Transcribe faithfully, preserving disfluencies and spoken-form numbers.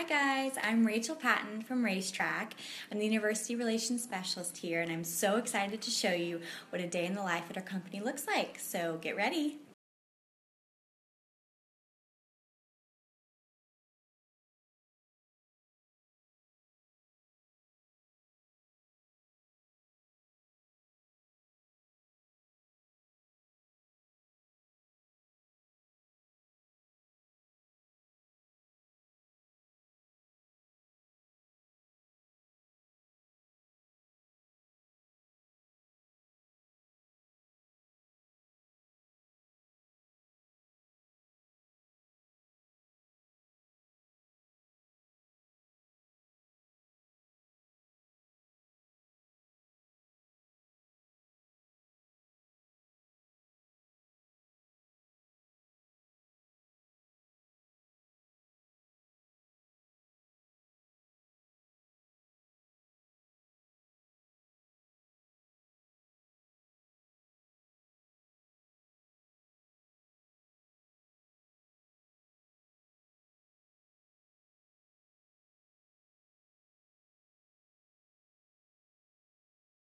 Hi guys, I'm Rachel Patton from RaceTrac. I'm the University Relations Specialist here, and I'm so excited to show you what a day in the life at our company looks like. So get ready.